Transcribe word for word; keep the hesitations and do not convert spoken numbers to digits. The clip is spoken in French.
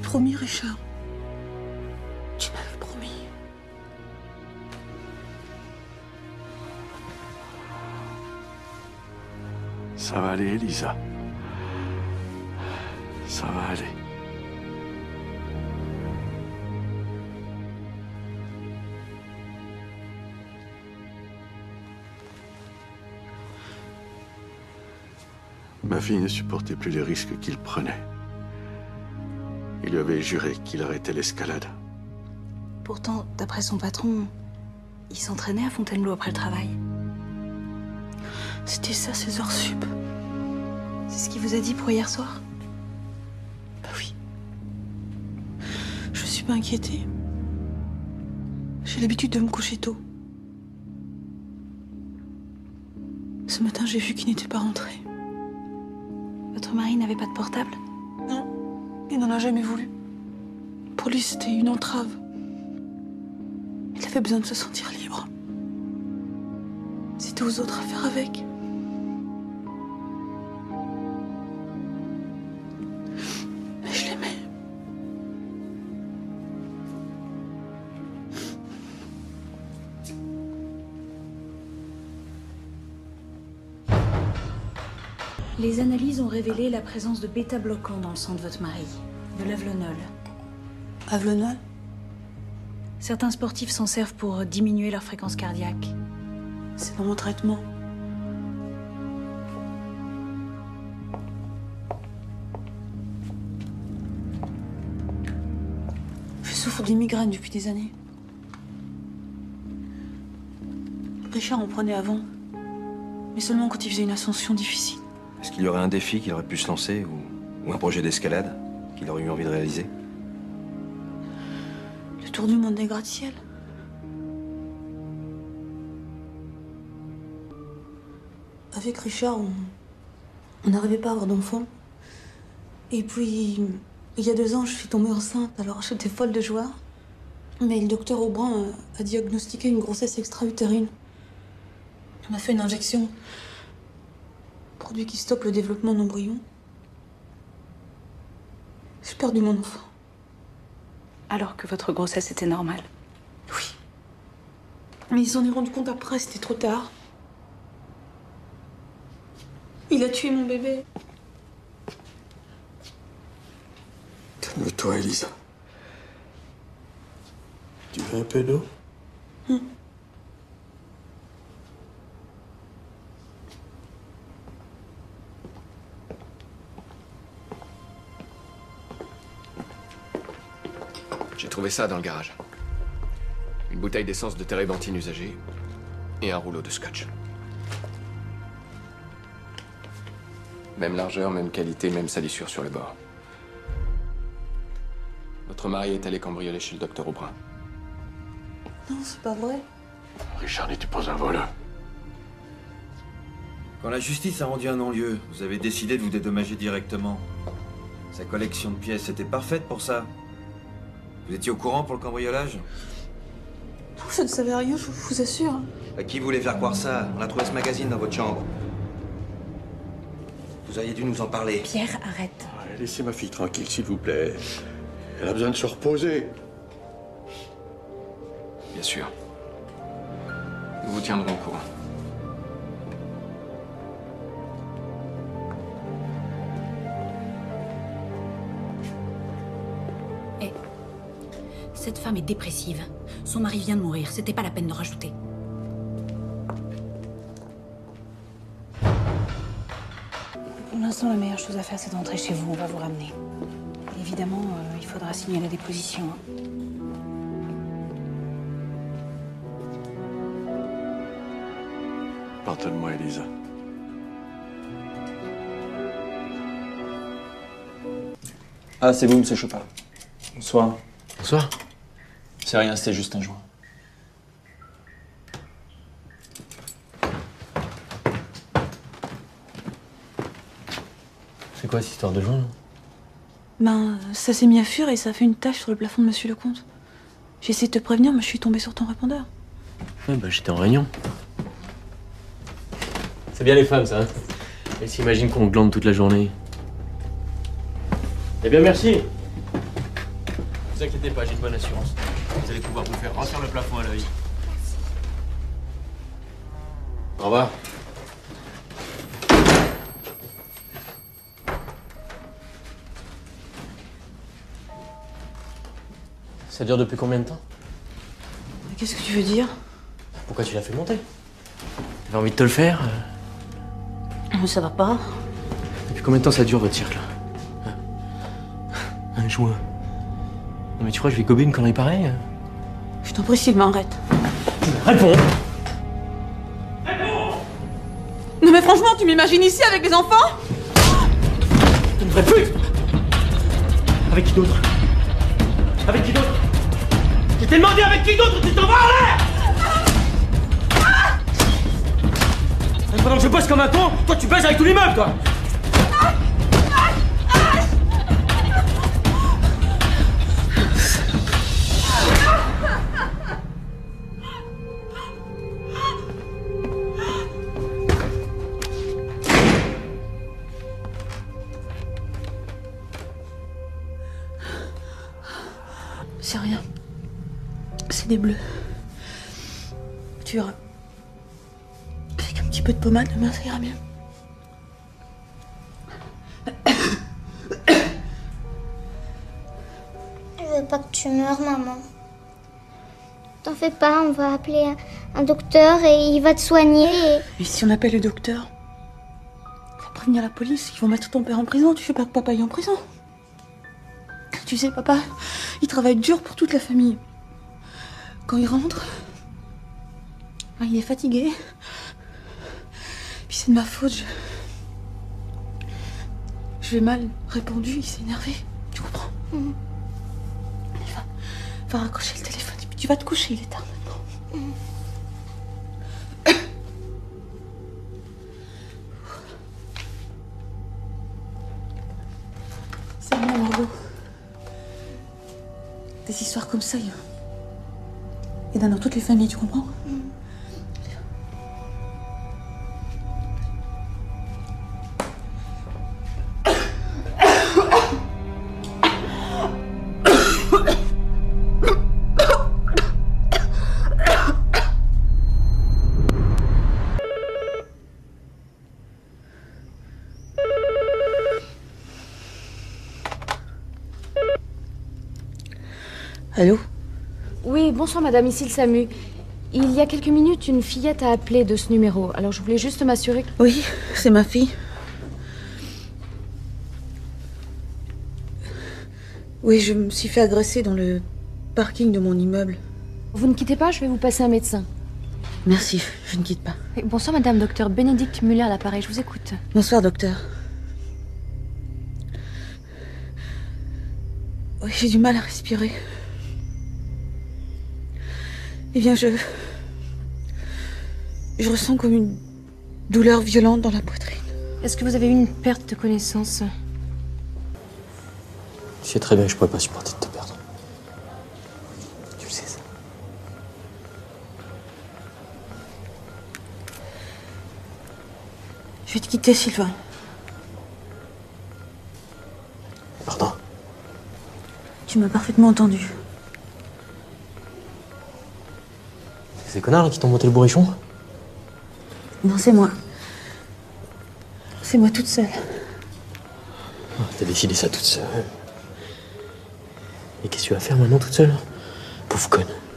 promis, Richard. Tu m'avais promis. Ça va aller, Elisa. Ça va aller. Ma fille ne supportait plus les risques qu'il prenait. Il lui avait juré qu'il arrêtait l'escalade. Pourtant, d'après son patron, il s'entraînait à Fontainebleau après le travail. C'était ça, ses heures sup. C'est ce qu'il vous a dit pour hier soir? Bah oui. Je suis pas inquiétée. J'ai l'habitude de me coucher tôt. Ce matin, j'ai vu qu'il n'était pas rentré. Votre mari n'avait pas de portable? Non, il n'en a jamais voulu. Pour lui, c'était une entrave. Il avait besoin de se sentir libre. C'était aux autres à faire avec. Mais je l'aimais. Les analyses ont révélé la présence de bêta-bloquants dans le sang de votre mari, de l'Avlonol. Avlonol? Certains sportifs s'en servent pour diminuer leur fréquence cardiaque. C'est dans mon traitement. Je souffre d'une migraine depuis des années. Richard en prenait avant, mais seulement quand il faisait une ascension difficile. Est-ce qu'il y aurait un défi qu'il aurait pu se lancer ou, ou un projet d'escalade qu'il aurait eu envie de réaliser? Le tour du monde des gratte-ciel. Avec Richard, on on n'arrivait pas à avoir d'enfant. Et puis, il y a deux ans, je suis tombée enceinte, alors j'étais folle de joie. Mais le docteur Aubrin a, a diagnostiqué une grossesse extra-utérine. On a fait une injection. Produit qui stoppe le développement de l'embryon. J'ai perdu mon enfant. Alors que votre grossesse était normale? Oui. Mais il s'en est rendu compte après, c'était trop tard. Il a tué mon bébé. Calme-toi, Elisa. Tu veux un peu d'eau? Hum. J'ai trouvé ça dans le garage. Une bouteille d'essence de térébenthine usagée et un rouleau de scotch. Même largeur, même qualité, même salissure sur le bord. Votre mari est allé cambrioler chez le docteur Aubrin. Non, c'est pas vrai. Richard n'était pas un voleur. Quand la justice a rendu un non-lieu, vous avez décidé de vous dédommager directement. Sa collection de pièces était parfaite pour ça. Vous étiez au courant pour le cambriolage? Non, je ne savais rien, je vous assure. À qui voulait faire croire ça? On a trouvé ce magazine dans votre chambre. Vous auriez dû nous en parler. Pierre, arrête. Laissez ma fille tranquille, s'il vous plaît. Elle a besoin de se reposer. Bien sûr. Nous vous tiendrons au courant. Et cette femme est dépressive. Son mari vient de mourir. C'était pas la peine de rajouter. Pour l'instant, la meilleure chose à faire, c'est de rentrer chez vous. On va vous ramener. Évidemment, euh, il faudra signer la déposition. Hein. Pardonne-moi, Elisa. Ah, c'est vous, monsieur Chopin. Bonsoir. Bonsoir. C'est rien, c'était juste un joint. C'est quoi cette histoire de joint? Ben, ça s'est mis à fuir et ça a fait une tache sur le plafond de Monsieur Lecomte. J'ai essayé de te prévenir, mais je suis tombée sur ton répondeur. Ouais, bah j'étais en réunion. C'est bien les femmes, ça. Hein. Elles s'imaginent qu'on glande toute la journée. Eh bien, merci. vous inquiétez pas, j'ai une bonne assurance. Vous allez pouvoir vous faire refaire le plafond à l'œil. Au revoir. Ça dure depuis combien de temps? Qu'est-ce que tu veux dire? Pourquoi tu l'as fait monter? T'avais envie de te le faire? Mais ça va pas. Depuis combien de temps ça dure votre cirque là? Hein? Un juin. Non mais tu crois que je vais gober une connerie pareille? Je t'en prie, Sylvain, arrête. Réponds! Non mais franchement, tu m'imagines ici avec les enfants? Une vraie pute! Avec qui d'autre? Avec qui d'autre? Je t'ai demandé avec qui d'autre, tu t'en vas en l'air! Et pendant que je bosse comme un con, toi tu baises avec tout l'immeuble, toi! C'est rien. C'est des bleus. Tu verras. Avec un petit peu de pommade, demain ça ira mieux. Je veux pas que tu meurs, maman. T'en fais pas, on va appeler un, un docteur et il va te soigner. Et... Et si on appelle le docteur? On va prévenir la police, ils vont mettre ton père en prison. Tu fais pas que papa aille en prison. Tu sais, papa, il travaille dur pour toute la famille. Quand il rentre, il est fatigué. Puis c'est de ma faute, je... Je lui ai mal répondu, il s'est énervé. Tu comprends? Mmh. Allez, va, va raccrocher le téléphone et puis tu vas te coucher, il est tard maintenant. Mmh. C'est bien, Margot. Des histoires comme ça, il y en a dans toutes les familles, tu comprends? Mmh. Allô? Oui, bonsoir madame, ici le SAMU. Il y a quelques minutes, une fillette a appelé de ce numéro. Alors je voulais juste m'assurer que... Oui, c'est ma fille. Oui, je me suis fait agresser dans le parking de mon immeuble. Vous ne quittez pas, je vais vous passer un médecin. Merci, je ne quitte pas. Oui, bonsoir madame, docteur Bénédicte Muller à l'appareil, je vous écoute. Bonsoir, docteur. Oui, j'ai du mal à respirer. Eh bien, je... Je ressens comme une douleur violente dans la poitrine. Est-ce que vous avez eu une perte de connaissance? Tu sais très bien que je pourrais pas supporter de te perdre. Tu le sais, ça. Je vais te quitter, Sylvain. Pardon? Tu m'as parfaitement entendu. C'est ces connards là qui t'ont monté le bourrichon? Non, c'est moi. C'est moi toute seule. Oh, t'as décidé ça toute seule. Et qu'est-ce que tu vas faire maintenant toute seule? Pauvre conne.